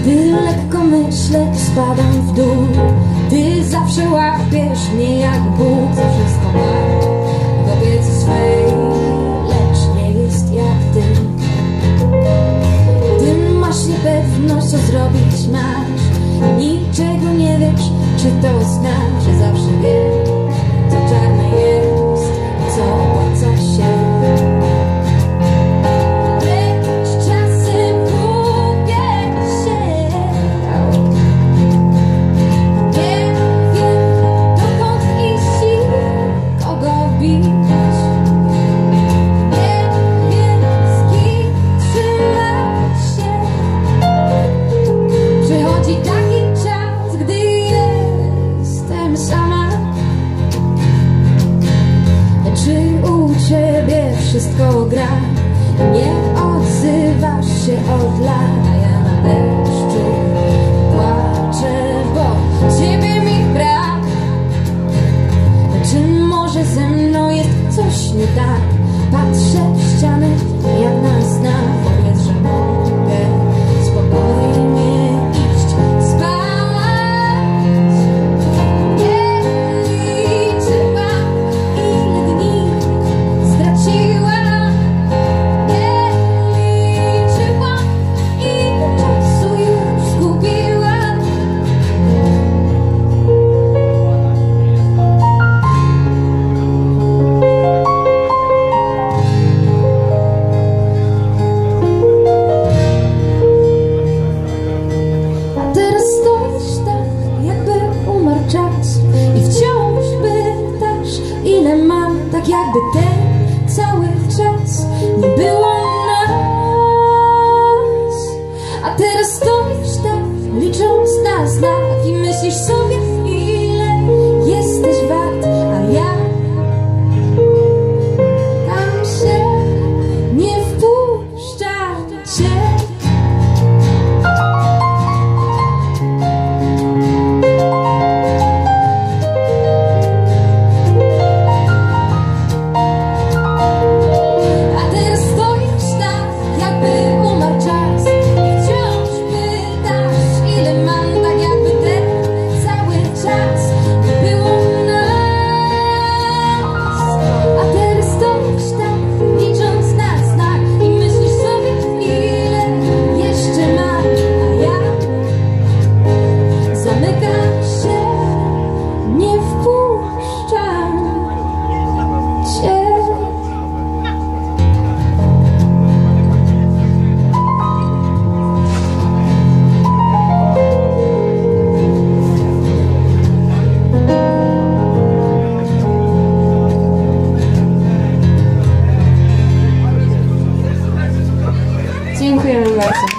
Gdy lekko myślę, spadam w dół. Ty zawsze łapiesz mnie jak Bóg. Za wszystko ma w opiece swej, lecz nie jest jak ty. Ty masz niepewność, co zrobić masz. Niczego nie wiesz, czy to znasz, że zawsze wiem, co czarne jest, co opłaca się. Lecz czasem gubię się. Nie wiem, dokąd iść i kogo bić. Nie wiem, z kim trzymać się. Przychodzi taki czas, gdy jestem sama. Czy u ciebie wszystko gra? Nie odzywasz się od lat, a ja na deszczu płaczę, bo ciebie mi brak. Czy może ze mną jest coś nie tak? Patrzę w ścianę jak na znak. Powiedz, że mogę spokojnie iść spać. Nie liczyłam, ile dni straciłam. Nie liczyłam, ile czasu już zgubiłam. A teraz stoisz tak, jakby umarł czas i wciąż pytasz, ile mam, tak jakby ten cały czas nie było nas. A teraz stoisz tak, licząc na znak i myślisz sobie, ile jesteś wart, a ja tam się nie wpuszczam cię. A teraz stoisz tak, jakby umarł czas i wciąż pytasz, ile mam, tak jakby ten cały czas nie było nas. A teraz stoisz tak, licząc na znak i myślisz sobie, ile jeszcze mam, a ja zamykam się, nie wpuszczam cię. Dziękujemy bardzo.